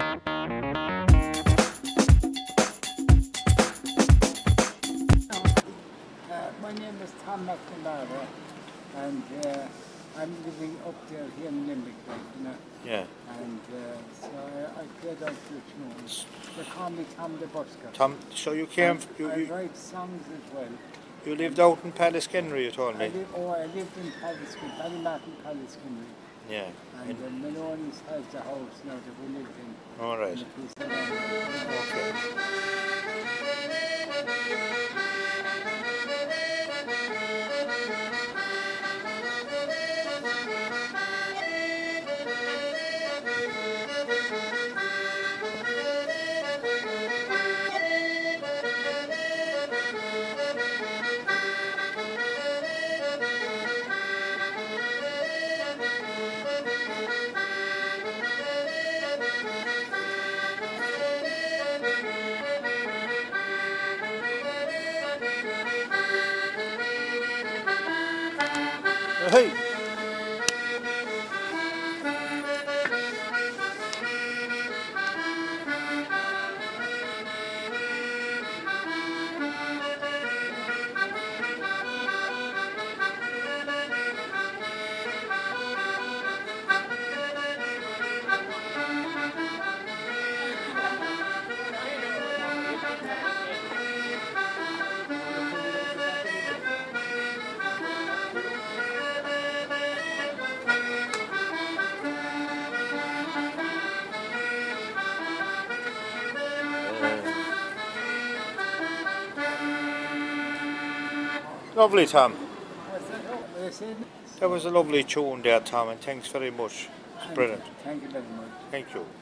My name is Tom McNamara, and I'm living up there here in Limerick, you know. Yeah. And so I played out to tunes. They call me Tom the Busker. Tom, so you came... I write songs as well. You lived out in Pallaskenry, you told me. I lived in Pallaskenry, Ballymartin, Pallaskenry. Yeah. And Maloney's has the house now that we live in. All right. Okay. Hey! Lovely, Tom. That was a lovely tune there, Tom, and thanks very much. It's brilliant. Thank you very much. Thank you.